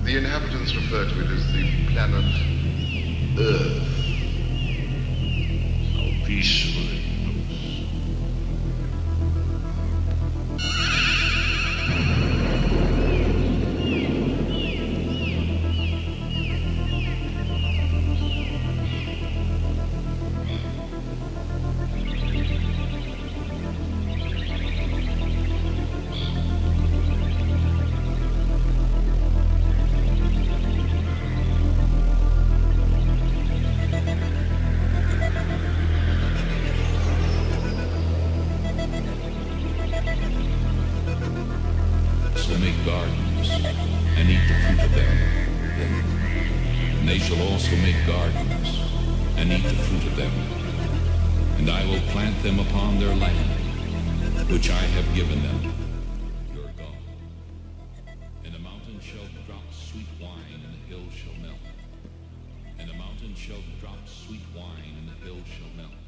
The inhabitants refer to it as the planet Earth. How peaceful it looks. Will make gardens and eat the fruit of them. And they shall also make gardens and eat the fruit of them. And I will plant them upon their land, which I have given them. Your God. And the mountain shall drop sweet wine, and the hills shall melt. And the mountain shall drop sweet wine, and the hills shall melt.